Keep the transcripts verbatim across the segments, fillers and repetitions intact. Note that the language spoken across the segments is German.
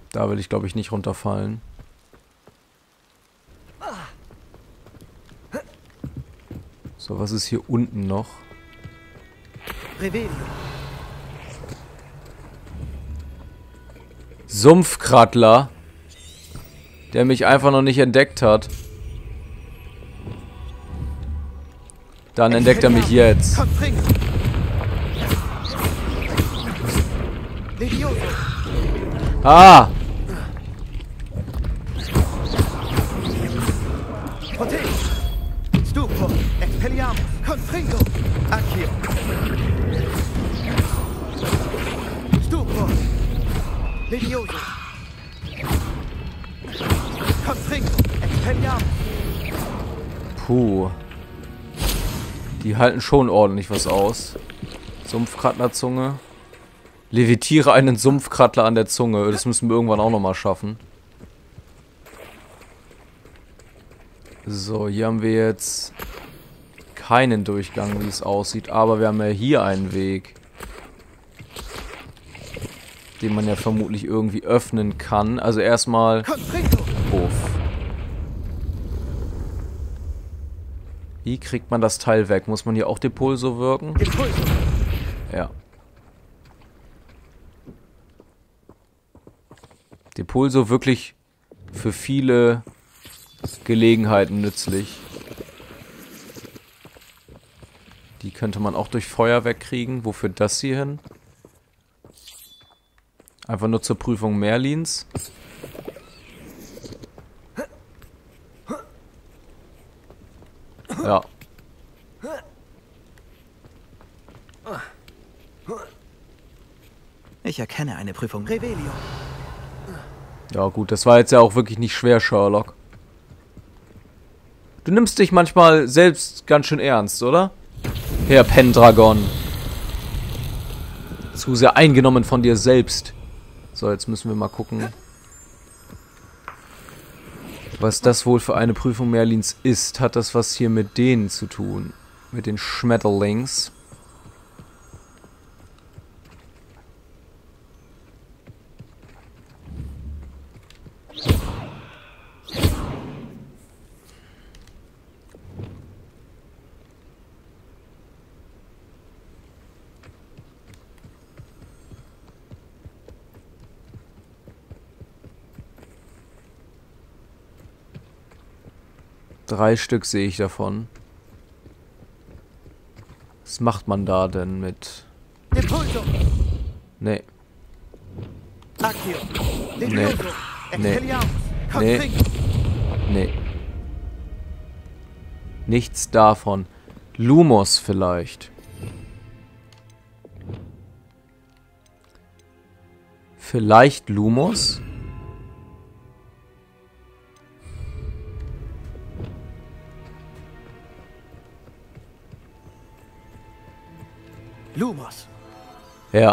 Da will ich, glaube ich, nicht runterfallen. So, was ist hier unten noch? Revelio. Sumpfkrattler, der mich einfach noch nicht entdeckt hat. Dann entdeckt er mich jetzt. Ah! Stupor, Expelliarmus, Confringo, Accio. Stupor, Levioso. Confringo, Expelliarmus. Puh. Die halten schon ordentlich was aus. Sumpfkrattlerzunge. Levitiere einen Sumpfkrattler an der Zunge. Das müssen wir irgendwann auch nochmal schaffen. So, hier haben wir jetzt keinen Durchgang, wie es aussieht. Aber wir haben ja hier einen Weg, den man ja vermutlich irgendwie öffnen kann. Also erstmal... Uff. Wie kriegt man das Teil weg? Muss man hier auch Depulso wirken? Ja. Depulso wirklich für viele Gelegenheiten nützlich. Die könnte man auch durch Feuer wegkriegen. Wofür das hier hin? Einfach nur zur Prüfung Merlins. Ja. Ich erkenne eine Prüfung. Revelio. Ja gut, das war jetzt ja auch wirklich nicht schwer, Sherlock. Du nimmst dich manchmal selbst ganz schön ernst, oder? Herr Pendragon. Zu sehr eingenommen von dir selbst. So, jetzt müssen wir mal gucken, was das wohl für eine Prüfung Merlins ist. Hat das was hier mit denen zu tun? Mit den Schmetterlings? Drei Stück sehe ich davon. Was macht man da denn mit... Nee. Nee. Nee. Nee. Nee. Nichts davon. Lumos vielleicht. Vielleicht Lumos? Lumos. Ja.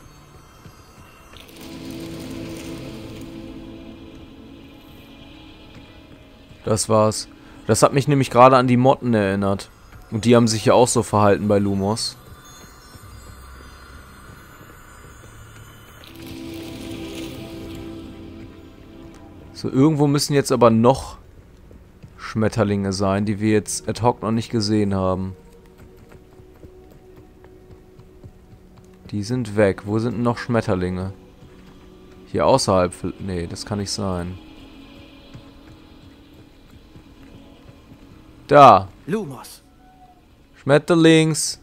Das war's. Das hat mich nämlich gerade an die Motten erinnert. Und die haben sich ja auch so verhalten bei Lumos. So, irgendwo müssen jetzt aber noch Schmetterlinge sein, die wir jetzt ad hoc noch nicht gesehen haben. Die sind weg. Wo sind denn noch Schmetterlinge? Hier außerhalb... Nee, das kann nicht sein. Da. Lumos. Schmetterlings.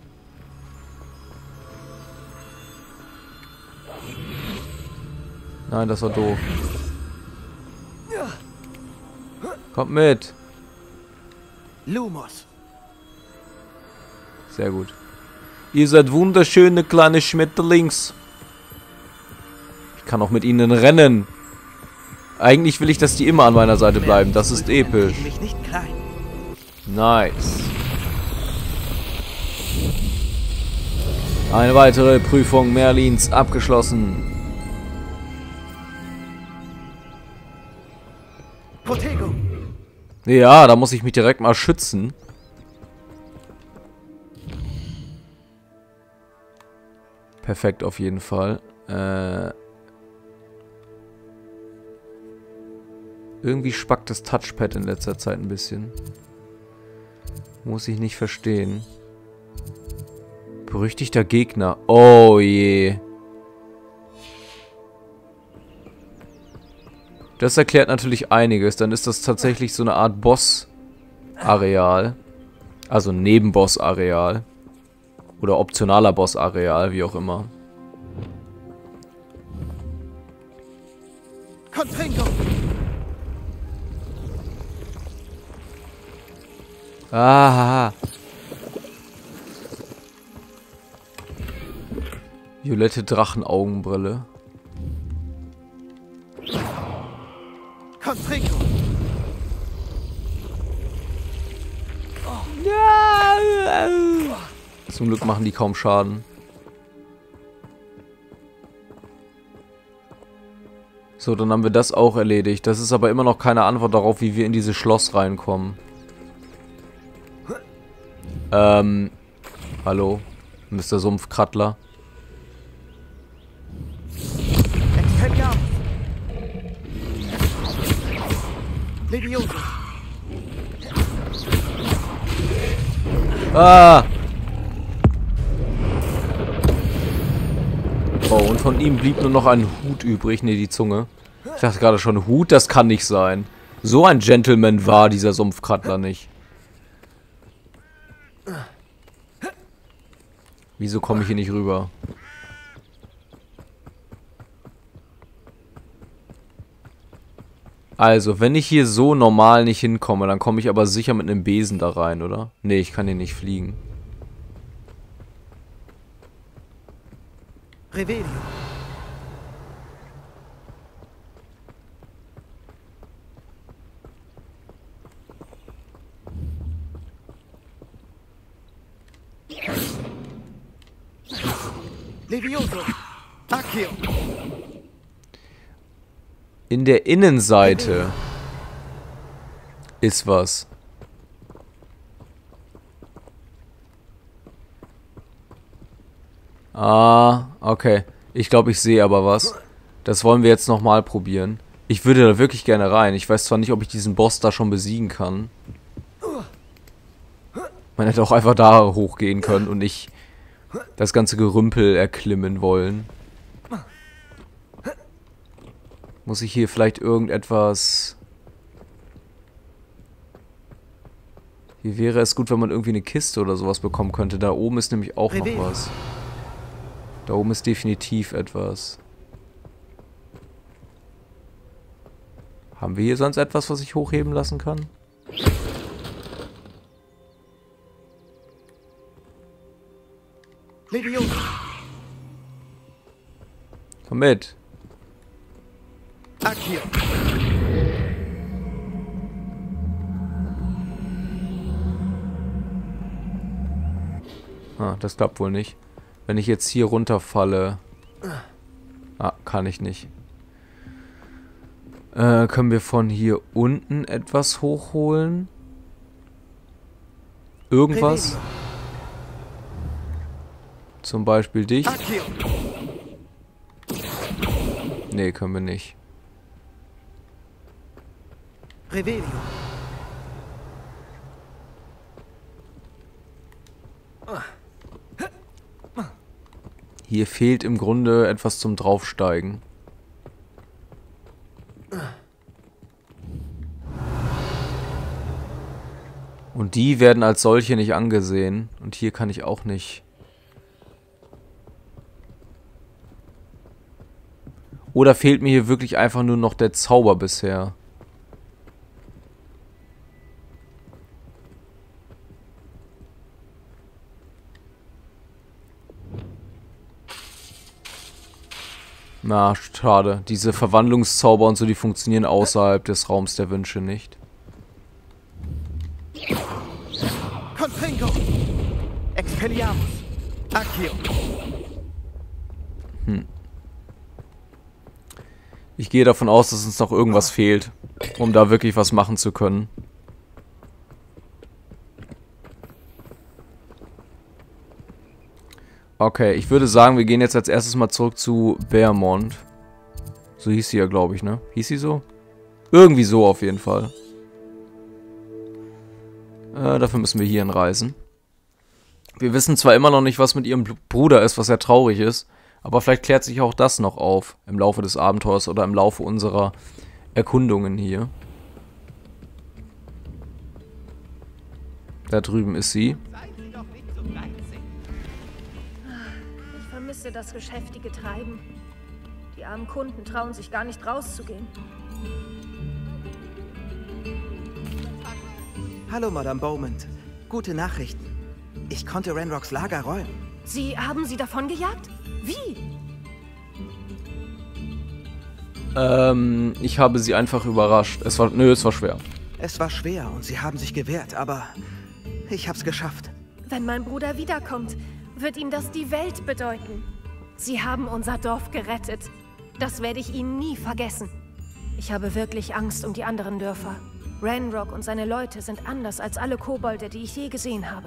Nein, das war doof. Kommt mit. Lumos. Sehr gut. Ihr seid wunderschöne kleine Schmetterlings. Ich kann auch mit ihnen rennen. Eigentlich will ich, dass die immer an meiner Seite bleiben. Das ist episch. Nice. Eine weitere Prüfung Merlins abgeschlossen. Ja, da muss ich mich direkt mal schützen. Perfekt auf jeden Fall. Äh Irgendwie spackt das Touchpad in letzter Zeit ein bisschen. Muss ich nicht verstehen. Berüchtigter Gegner. Oh je. Das erklärt natürlich einiges. Dann ist das tatsächlich so eine Art Boss-Areal. Also Nebenboss-Areal. Oder optionaler Boss-Areal, wie auch immer. Confringo! Ah. Violette Drachenaugenbrille. Confringo! Zum Glück machen die kaum Schaden. So, dann haben wir das auch erledigt. Das ist aber immer noch keine Antwort darauf, wie wir in dieses Schloss reinkommen. Ähm, hallo, Mister Sumpfkrattler. Expelliarmus! Levioso! Ah! Oh, und von ihm blieb nur noch ein Hut übrig. Ne, die Zunge. Ich dachte gerade schon, Hut, das kann nicht sein. So ein Gentleman war dieser Sumpfkrattler nicht. Wieso komme ich hier nicht rüber? Also, wenn ich hier so normal nicht hinkomme, dann komme ich aber sicher mit einem Besen da rein, oder? Ne, ich kann hier nicht fliegen. Revelio! Levioso! Accio! In der Innenseite ist was. Ah, okay. Ich glaube, ich sehe aber was. Das wollen wir jetzt nochmal probieren. Ich würde da wirklich gerne rein. Ich weiß zwar nicht, ob ich diesen Boss da schon besiegen kann. Man hätte auch einfach da hochgehen können und nicht das ganze Gerümpel erklimmen wollen. Muss ich hier vielleicht irgendetwas... Hier wäre es gut, wenn man irgendwie eine Kiste oder sowas bekommen könnte. Da oben ist nämlich auch noch was. Da oben ist definitiv etwas. Haben wir hier sonst etwas, was ich hochheben lassen kann? Levioso! Komm mit. Accio! Ah, das klappt wohl nicht. Wenn ich jetzt hier runterfalle... Ah, kann ich nicht. Äh, können wir von hier unten etwas hochholen? Irgendwas? Zum Beispiel dich? Accio! Nee, können wir nicht. Revelio! Hier fehlt im Grunde etwas zum Draufsteigen. Und die werden als solche nicht angesehen. Und hier kann ich auch nicht. Oder fehlt mir hier wirklich einfach nur noch der Zauber bisher? Na, schade. Diese Verwandlungszauber und so, die funktionieren außerhalb des Raums der Wünsche nicht. Confringo! Expelliarmus! Accio! Hm. Ich gehe davon aus, dass uns noch irgendwas fehlt, um da wirklich was machen zu können. Okay, ich würde sagen, wir gehen jetzt als erstes mal zurück zu Bearmont. So hieß sie ja, glaube ich, ne? Hieß sie so? Irgendwie so auf jeden Fall. Äh, dafür müssen wir hierhin reisen. Wir wissen zwar immer noch nicht, was mit ihrem Bruder ist, was sehr traurig ist, aber vielleicht klärt sich auch das noch auf im Laufe des Abenteuers oder im Laufe unserer Erkundungen hier. Da drüben ist sie. Ich vermisse das geschäftige Treiben. Die armen Kunden trauen sich gar nicht rauszugehen. Hallo, Madame Beaumont. Gute Nachrichten. Ich konnte Ranrocks Lager räumen. Sie haben sie davongejagt? Wie? Ähm, ich habe sie einfach überrascht. Es war, nö, es war schwer. Es war schwer und sie haben sich gewehrt, aber ich hab's geschafft. Wenn mein Bruder wiederkommt, wird ihm das die Welt bedeuten. Sie haben unser Dorf gerettet. Das werde ich Ihnen nie vergessen. Ich habe wirklich Angst um die anderen Dörfer. Ranrock und seine Leute sind anders als alle Kobolde, die ich je gesehen habe.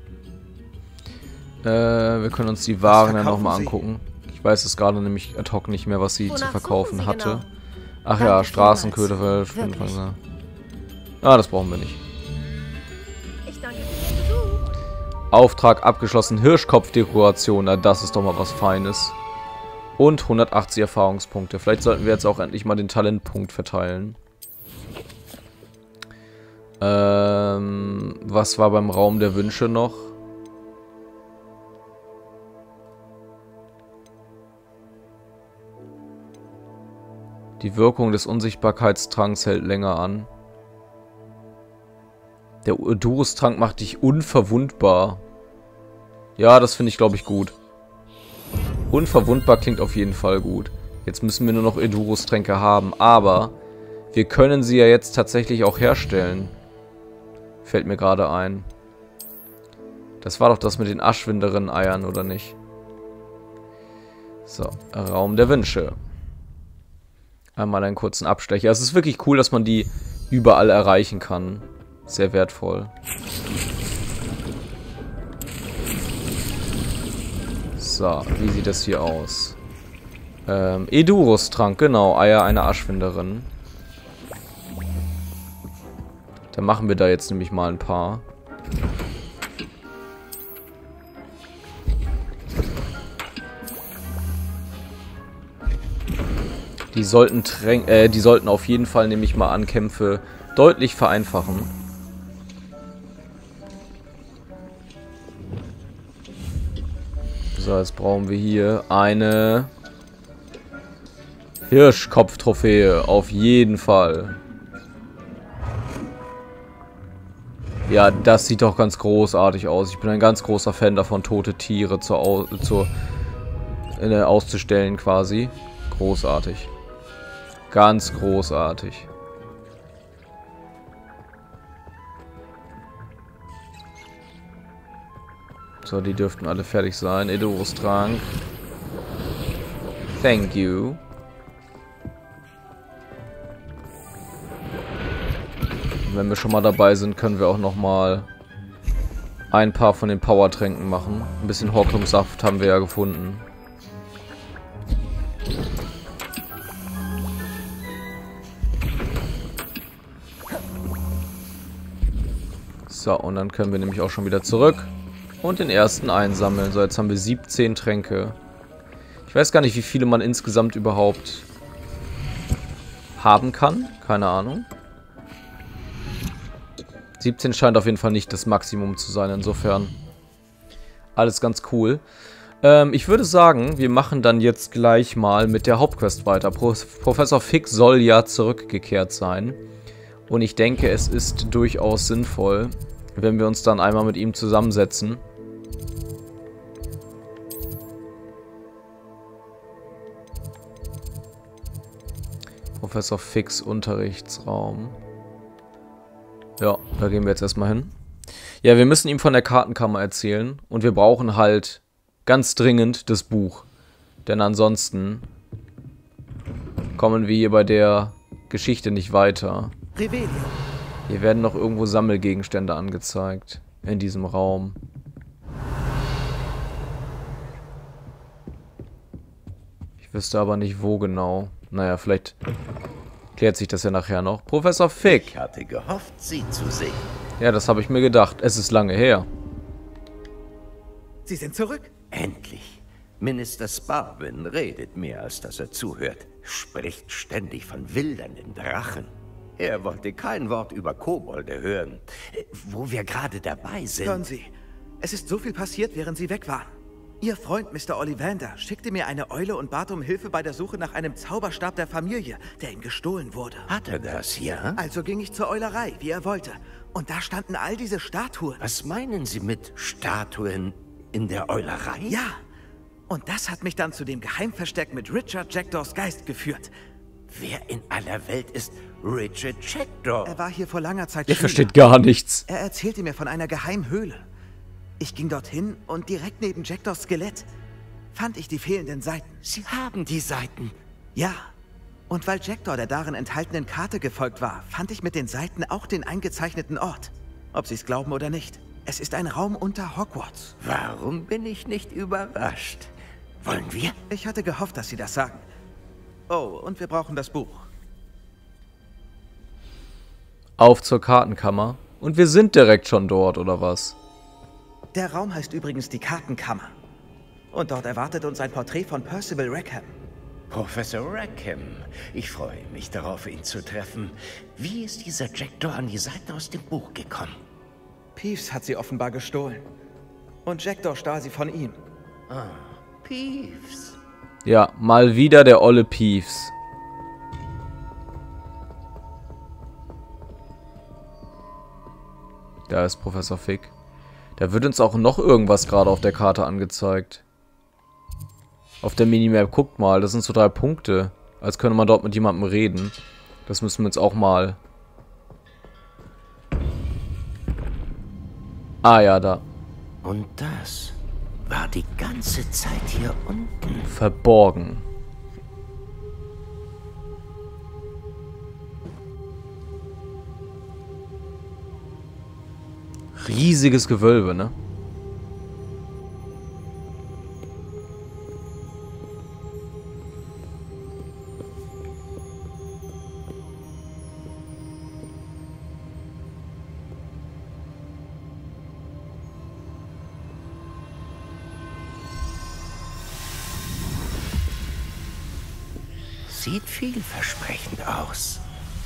Äh, wir können uns die Waren ja verkaufen nochmal Sie? angucken. Ich weiß es gerade nämlich ad hoc nicht mehr, was sie Wonach zu suchen verkaufen Sie hatte. genau? Ach Danke ja, Straßenköder. vielmals. für- Wirklich. Ah, das brauchen wir nicht. Ich danke für Ihren Besuch. Auftrag abgeschlossen. Hirschkopfdekoration. Na, das ist doch mal was Feines. Und hundertachtzig Erfahrungspunkte. Vielleicht sollten wir jetzt auch endlich mal den Talentpunkt verteilen. Ähm, was war beim Raum der Wünsche noch? Die Wirkung des Unsichtbarkeitstranks hält länger an. Der Odurus-Trank macht dich unverwundbar. Ja, das finde ich, glaube ich, gut. Unverwundbar klingt auf jeden Fall gut. Jetzt müssen wir nur noch Edurus-Tränke haben. Aber wir können sie ja jetzt tatsächlich auch herstellen. Fällt mir gerade ein. Das war doch das mit den Aschwinderinnen-Eiern, oder nicht? So, Raum der Wünsche. Einmal einen kurzen Abstecher. Es ist wirklich cool, dass man die überall erreichen kann. Sehr wertvoll. So, wie sieht das hier aus? Ähm, Edurus-Trank, genau. Eier einer Aschwinderin. Dann machen wir da jetzt nämlich mal ein paar. Die sollten, Trän äh, die sollten auf jeden Fall nämlich mal Ankämpfe deutlich vereinfachen. So, jetzt brauchen wir hier eine Hirschkopf-Trophäe. Auf jeden Fall. Ja, das sieht doch ganz großartig aus. Ich bin ein ganz großer Fan davon, tote Tiere zur, Au zur, äh, auszustellen quasi. Großartig. Ganz großartig. So, die dürften alle fertig sein. Edurus-Trank. Thank you. Und wenn wir schon mal dabei sind, können wir auch noch mal ein paar von den Power-Tränken machen. Ein bisschen Horklumsaft haben wir ja gefunden. So, und dann können wir nämlich auch schon wieder zurück und den ersten einsammeln. So, jetzt haben wir siebzehn Tränke. Ich weiß gar nicht, wie viele man insgesamt überhaupt haben kann. Keine Ahnung. siebzehn scheint auf jeden Fall nicht das Maximum zu sein. Insofern alles ganz cool. Ähm, ich würde sagen, wir machen dann jetzt gleich mal mit der Hauptquest weiter. Pro Professor Fix soll ja zurückgekehrt sein. Und ich denke, es ist durchaus sinnvoll, wenn wir uns dann einmal mit ihm zusammensetzen. Professor Fix Unterrichtsraum. Ja, da gehen wir jetzt erstmal hin. Ja, wir müssen ihm von der Kartenkammer erzählen. Und wir brauchen halt ganz dringend das Buch. Denn ansonsten kommen wir hier bei der Geschichte nicht weiter. Revelio. Hier werden noch irgendwo Sammelgegenstände angezeigt. In diesem Raum. Ich wüsste aber nicht, wo genau. Naja, vielleicht klärt sich das ja nachher noch. Professor Fig. Ich hatte gehofft, Sie zu sehen. Ja, das habe ich mir gedacht. Es ist lange her. Sie sind zurück? Endlich. Minister Sparwin redet mehr, als dass er zuhört. Spricht ständig von wildernden Drachen. Er wollte kein Wort über Kobolde hören. Wo wir gerade dabei sind... Hören Sie, es ist so viel passiert, während Sie weg waren. Ihr Freund Mister Ollivander schickte mir eine Eule und bat um Hilfe bei der Suche nach einem Zauberstab der Familie, der ihm gestohlen wurde. Hat er das, ja? Also ging ich zur Eulerei, wie er wollte. Und da standen all diese Statuen. Was meinen Sie mit Statuen in der Eulerei? Ja. Und das hat mich dann zu dem Geheimversteck mit Richard Jackdaws Geist geführt. Wer in aller Welt ist Richard Jackdaw? Er war hier vor langer Zeit Der Schüler. versteht gar nichts. Er erzählte mir von einer geheimen Höhle. Ich ging dorthin und direkt neben Jackdaws Skelett fand ich die fehlenden Seiten. Sie haben die Seiten. Ja. Und weil Jackdaw der darin enthaltenen Karte gefolgt war, fand ich mit den Seiten auch den eingezeichneten Ort. Ob Sie es glauben oder nicht. Es ist ein Raum unter Hogwarts. Warum bin ich nicht überrascht? Wollen wir? Ich hatte gehofft, dass Sie das sagen. Oh, und wir brauchen das Buch. Auf zur Kartenkammer. Und wir sind direkt schon dort, oder was? Der Raum heißt übrigens die Kartenkammer. Und dort erwartet uns ein Porträt von Percival Rackham. Professor Rackham. Ich freue mich darauf, ihn zu treffen. Wie ist dieser Jackdaw an die Seiten aus dem Buch gekommen? Peeves hat sie offenbar gestohlen. Und Jackdaw stahl sie von ihm. Ah, Peeves. Ja, mal wieder der olle Peeves. Da ist Professor Fig. Da wird uns auch noch irgendwas gerade auf der Karte angezeigt. Auf der Minimap, guckt mal, das sind so drei Punkte. Als könnte man dort mit jemandem reden. Das müssen wir uns auch mal... Ah ja, da. Und das war die ganze Zeit hier unten. Verborgen. Riesiges Gewölbe, ne? Sieht vielversprechend aus.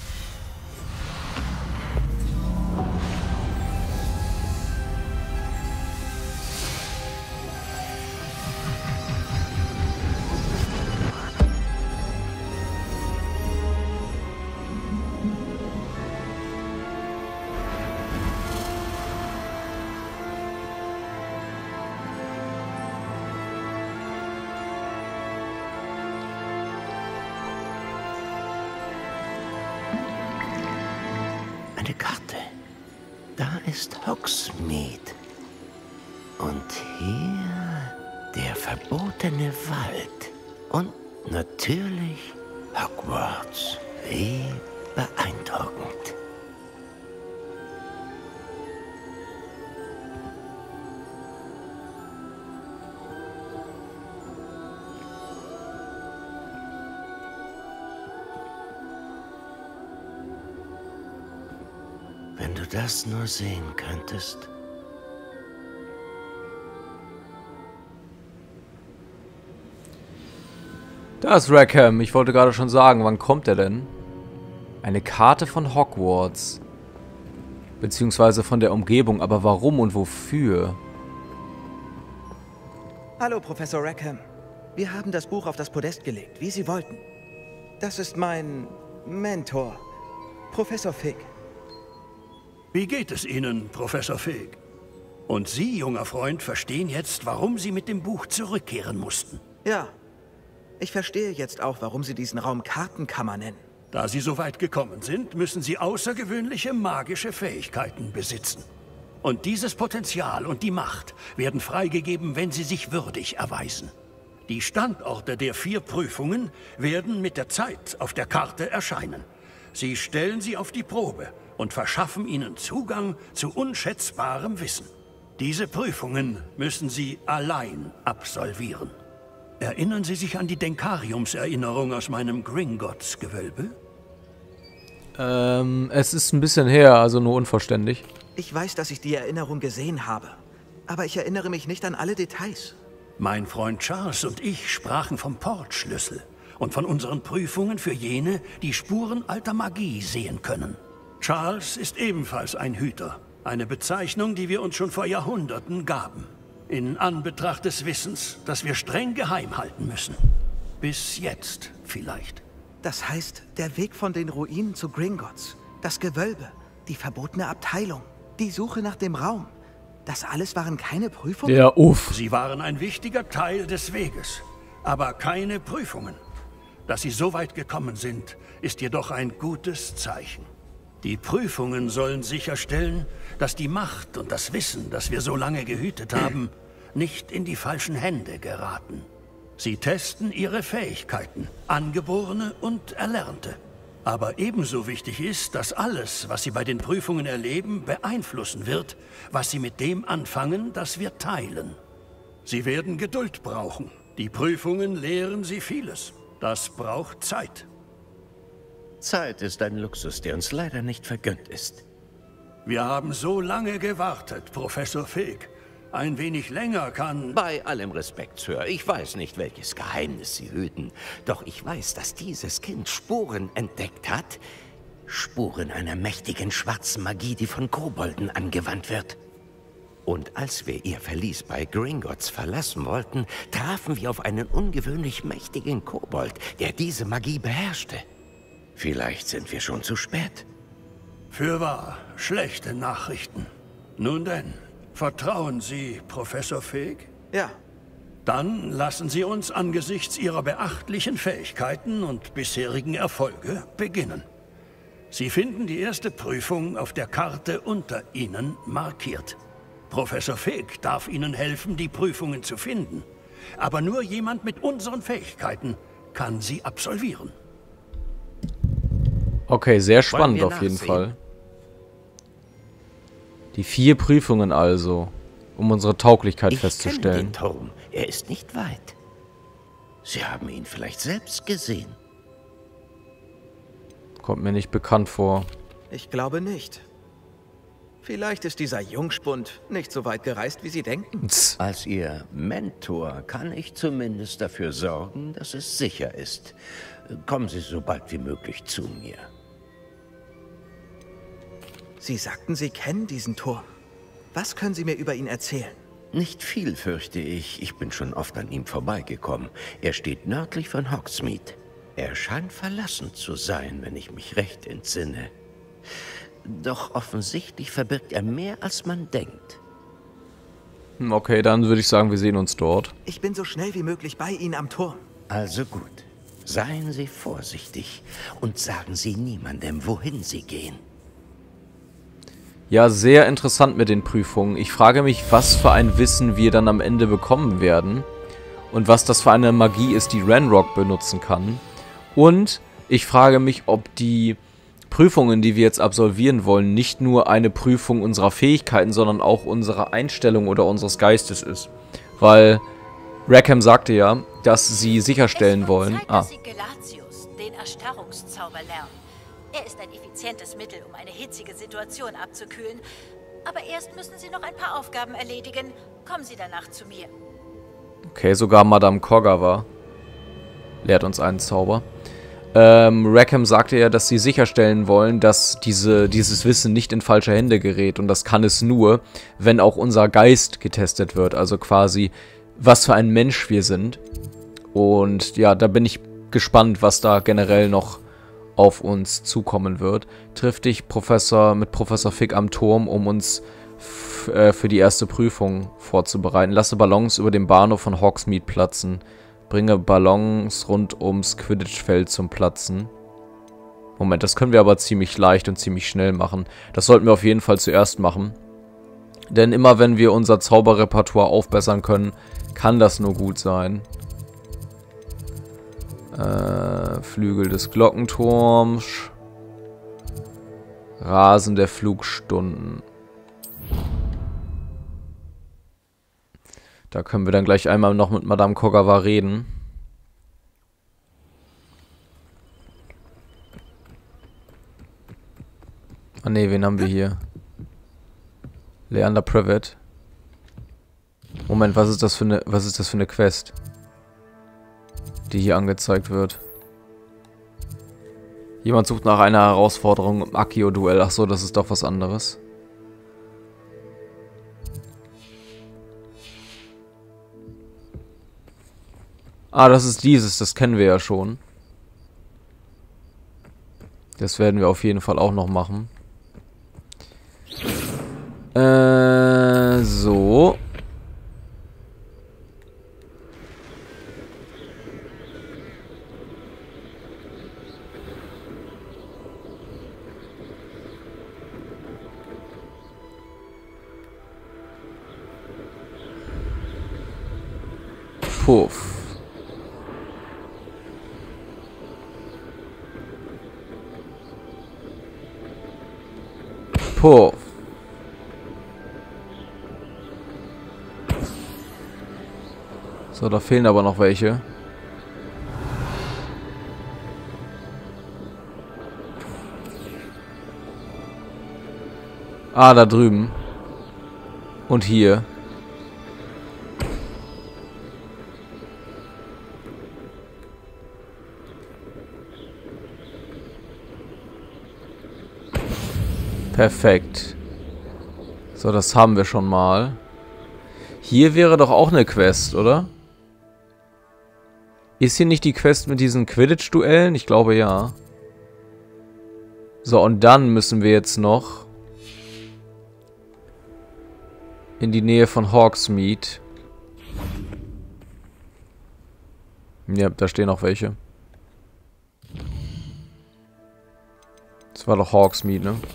Eine Karte. Da ist Hogsmeade. Und hier der verbotene Wald. Und natürlich Hogwarts. Wie beeindruckend. Wenn du das nur sehen könntest. Da ist Rackham. Ich wollte gerade schon sagen, wann kommt er denn? Eine Karte von Hogwarts. Beziehungsweise von der Umgebung. Aber warum und wofür? Hallo, Professor Rackham. Wir haben das Buch auf das Podest gelegt, wie Sie wollten. Das ist mein Mentor, Professor Fig. Wie geht es Ihnen, Professor Fig? Und Sie, junger Freund, verstehen jetzt, warum Sie mit dem Buch zurückkehren mussten. Ja, ich verstehe jetzt auch, warum Sie diesen Raum Kartenkammer nennen. Da Sie so weit gekommen sind, müssen Sie außergewöhnliche magische Fähigkeiten besitzen. Und dieses Potenzial und die Macht werden freigegeben, wenn Sie sich würdig erweisen. Die Standorte der vier Prüfungen werden mit der Zeit auf der Karte erscheinen. Sie stellen sie auf die Probe und verschaffen ihnen Zugang zu unschätzbarem Wissen. Diese Prüfungen müssen Sie allein absolvieren. Erinnern Sie sich an die Denkariumserinnerung aus meinem Gringotts-Gewölbe? Ähm, es ist ein bisschen her, also nur unvollständig. Ich weiß, dass ich die Erinnerung gesehen habe. Aber ich erinnere mich nicht an alle Details. Mein Freund Charles und ich sprachen vom Portschlüssel und von unseren Prüfungen für jene, die Spuren alter Magie sehen können. Charles ist ebenfalls ein Hüter. Eine Bezeichnung, die wir uns schon vor Jahrhunderten gaben. In Anbetracht des Wissens, das wir streng geheim halten müssen. Bis jetzt vielleicht. Das heißt, der Weg von den Ruinen zu Gringotts, das Gewölbe, die verbotene Abteilung, die Suche nach dem Raum. Das alles waren keine Prüfungen? Ja, uff. Sie waren ein wichtiger Teil des Weges, aber keine Prüfungen. Dass sie so weit gekommen sind, ist jedoch ein gutes Zeichen. Die Prüfungen sollen sicherstellen, dass die Macht und das Wissen, das wir so lange gehütet haben, nicht in die falschen Hände geraten. Sie testen ihre Fähigkeiten, angeborene und erlernte. Aber ebenso wichtig ist, dass alles, was sie bei den Prüfungen erleben, beeinflussen wird, was sie mit dem anfangen, das wir teilen. Sie werden Geduld brauchen. Die Prüfungen lehren sie vieles. Das braucht Zeit. Zeit ist ein Luxus, der uns leider nicht vergönnt ist. Wir haben so lange gewartet, Professor Fig. Ein wenig länger kann... Bei allem Respekt, Sir, ich weiß nicht, welches Geheimnis Sie hüten. Doch ich weiß, dass dieses Kind Spuren entdeckt hat. Spuren einer mächtigen schwarzen Magie, die von Kobolden angewandt wird. Und als wir ihr Verlies bei Gringotts verlassen wollten, trafen wir auf einen ungewöhnlich mächtigen Kobold, der diese Magie beherrschte. Vielleicht sind wir schon zu spät. Fürwahr, schlechte Nachrichten. Nun denn, vertrauen Sie Professor Fig? Ja. Dann lassen Sie uns angesichts Ihrer beachtlichen Fähigkeiten und bisherigen Erfolge beginnen. Sie finden die erste Prüfung auf der Karte unter Ihnen markiert. Professor Fig darf Ihnen helfen, die Prüfungen zu finden. Aber nur jemand mit unseren Fähigkeiten kann sie absolvieren. Okay, sehr spannend auf jeden Fall. Die vier Prüfungen also, um unsere Tauglichkeit ich festzustellen. Ich kenne den Turm. Er ist nicht weit. Sie haben ihn vielleicht selbst gesehen. Kommt mir nicht bekannt vor. Ich glaube nicht. Vielleicht ist dieser Jungspund nicht so weit gereist, wie Sie denken. Tss. Als Ihr Mentor kann ich zumindest dafür sorgen, dass es sicher ist. Kommen Sie so bald wie möglich zu mir. Sie sagten, Sie kennen diesen Turm. Was können Sie mir über ihn erzählen? Nicht viel, fürchte ich. Ich bin schon oft an ihm vorbeigekommen. Er steht nördlich von Hogsmeade. Er scheint verlassen zu sein, wenn ich mich recht entsinne. Doch offensichtlich verbirgt er mehr, als man denkt. Okay, dann würde ich sagen, wir sehen uns dort. Ich bin so schnell wie möglich bei Ihnen am Turm. Also gut. Seien Sie vorsichtig und sagen Sie niemandem, wohin Sie gehen. Ja, sehr interessant mit den Prüfungen. Ich frage mich, was für ein Wissen wir dann am Ende bekommen werden. Und was das für eine Magie ist, die Ranrock benutzen kann. Und ich frage mich, ob die Prüfungen, die wir jetzt absolvieren wollen, nicht nur eine Prüfung unserer Fähigkeiten, sondern auch unserer Einstellung oder unseres Geistes ist. Weil Rackham sagte ja, dass sie sicherstellen wollen... Zeit, ah. dass Sie Gelatius, den Erstarrungszauber, lernen. Er ist ein effizientes Mittel, um eine hitzige Situation abzukühlen. Aber erst müssen Sie noch ein paar Aufgaben erledigen. Kommen Sie danach zu mir. Okay, sogar Madame Kogawa lehrt uns einen Zauber. Ähm, Rackham sagte ja, dass sie sicherstellen wollen, dass diese, dieses Wissen nicht in falsche Hände gerät. Und das kann es nur, wenn auch unser Geist getestet wird. Also quasi, was für ein Mensch wir sind. Und ja, da bin ich gespannt, was da generell noch auf uns zukommen wird. Triff dich Professor mit Professor Fig am Turm, um uns f äh, für die erste Prüfung vorzubereiten. Lasse Ballons über dem Bahnhof von Hogsmeade platzen. Bringe Ballons rund ums Quidditch-Feld zum Platzen. Moment, das können wir aber ziemlich leicht und ziemlich schnell machen. Das sollten wir auf jeden Fall zuerst machen. Denn immer wenn wir unser Zauberrepertoire aufbessern können, kann das nur gut sein. Äh, Flügel des Glockenturms. Rasen der Flugstunden. Da können wir dann gleich einmal noch mit Madame Kogawa reden. Ah ne, wen haben wir hier? Leander Prevet. Moment, was ist das für eine, was ist das für eine Quest? Die hier angezeigt wird. Jemand sucht nach einer Herausforderung im Accio-Duell. Ach so, das ist doch was anderes. Ah, das ist dieses, das kennen wir ja schon. Das werden wir auf jeden Fall auch noch machen. Äh, so. Puff. Puff. So, da fehlen aber noch welche. Ah, da drüben. Und hier. Perfekt. So, das haben wir schon mal. Hier wäre doch auch eine Quest, oder? Ist hier nicht die Quest mit diesen Quidditch-Duellen? Ich glaube, ja. So, und dann müssen wir jetzt noch in die Nähe von Hogsmeade. Ja, da stehen auch welche. Das war doch Hogsmeade, ne?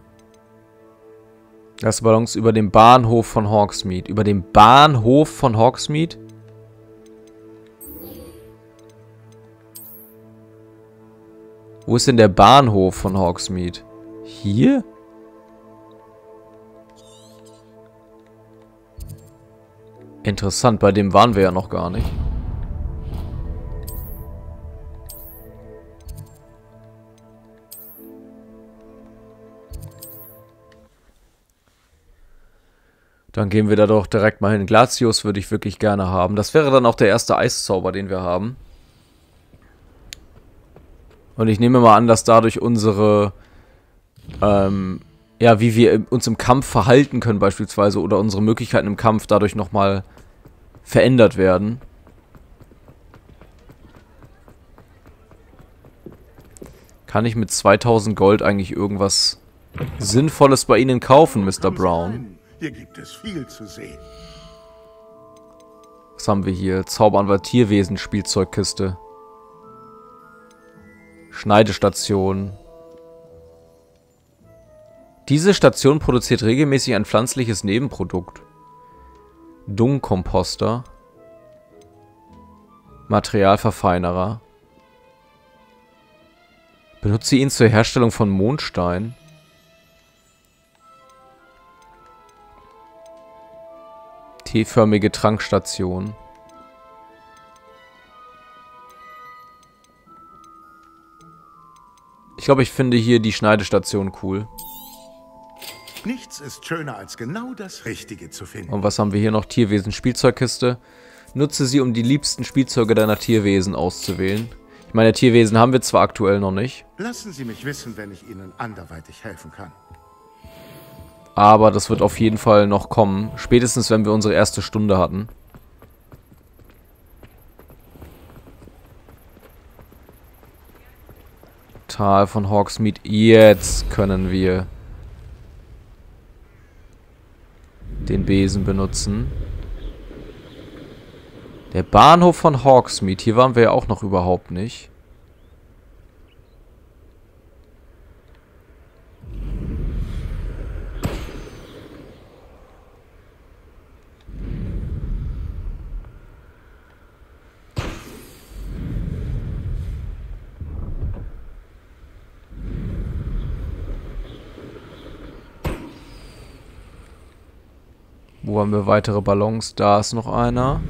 Das Ballons über dem Bahnhof von Hogsmeade. Über dem Bahnhof von Hogsmeade? Wo ist denn der Bahnhof von Hogsmeade? Hier? Interessant, bei dem waren wir ja noch gar nicht. Dann gehen wir da doch direkt mal hin. Glacius würde ich wirklich gerne haben. Das wäre dann auch der erste Eiszauber, den wir haben. Und ich nehme mal an, dass dadurch unsere, ähm, ja, wie wir uns im Kampf verhalten können beispielsweise oder unsere Möglichkeiten im Kampf dadurch nochmal verändert werden. Kann ich mit zweitausend Gold eigentlich irgendwas Sinnvolles bei Ihnen kaufen, Mister Brown? Hier gibt es viel zu sehen. Was haben wir hier? Zauberanwalt Tierwesen, Spielzeugkiste. Schneidestation. Diese Station produziert regelmäßig ein pflanzliches Nebenprodukt. Dungkomposter. Materialverfeinerer. Benutze ihn zur Herstellung von Mondstein. T-förmige Trankstation. Ich glaube, ich finde hier die Schneidestation cool. Nichts ist schöner, als genau das Richtige zu finden. Und was haben wir hier noch? Tierwesen Spielzeugkiste. Nutze sie, um die liebsten Spielzeuge deiner Tierwesen auszuwählen. Ich meine, Tierwesen haben wir zwar aktuell noch nicht. Lassen Sie mich wissen, wenn ich Ihnen anderweitig helfen kann. Aber das wird auf jeden Fall noch kommen. Spätestens, wenn wir unsere erste Stunde hatten. Tal von Hogsmeade. Jetzt können wir den Besen benutzen. Der Bahnhof von Hogsmeade. Hier waren wir ja auch noch überhaupt nicht. Wo haben wir weitere Ballons? Da ist noch einer.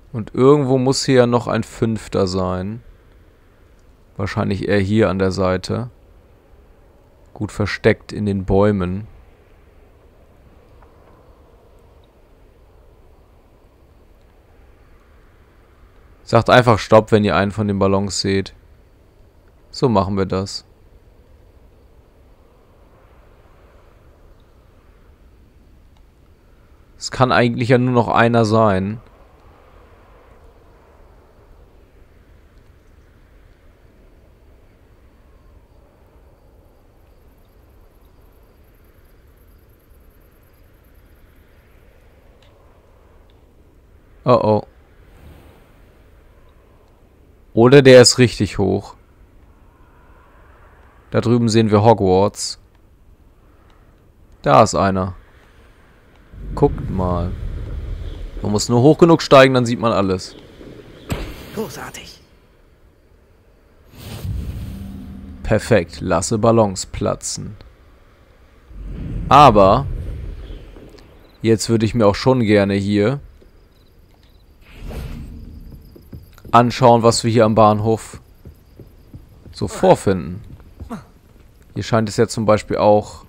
Und irgendwo muss hier ja noch ein fünfter sein. Wahrscheinlich eher hier an der Seite. Gut versteckt in den Bäumen. Sagt einfach Stopp, wenn ihr einen von den Ballons seht. So machen wir das. Es kann eigentlich ja nur noch einer sein. Oh oh. Oder der ist richtig hoch. Da drüben sehen wir Hogwarts. Da ist einer. Guckt mal. Man muss nur hoch genug steigen, dann sieht man alles. Großartig. Perfekt. Lasse Ballons platzen. Aber jetzt würde ich mir auch schon gerne hier anschauen, was wir hier am Bahnhof so vorfinden. Hier scheint es ja zum Beispiel auch...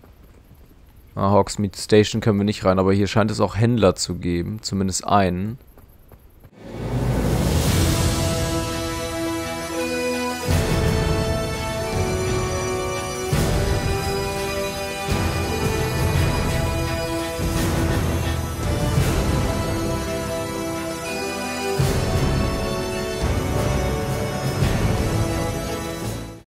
Ah, Hogsmeade Station können wir nicht rein, aber hier scheint es auch Händler zu geben. Zumindest einen.